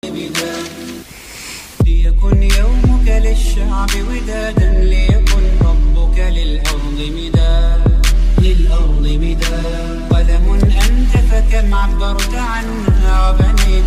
ليكن يومك للشعب ودادا، ليكن ربك للأرض مداد. قلم أنت فكم عبرت عنها وبنيت